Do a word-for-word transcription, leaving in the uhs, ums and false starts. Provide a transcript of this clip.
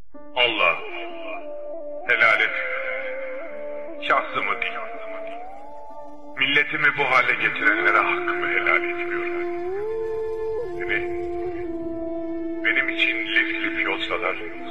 Allah, helal et. Şahsımı değil, milletimi bu hale getirenlere hakkımı helal etmiyorum. Beni, benim için lif lif yolsalar,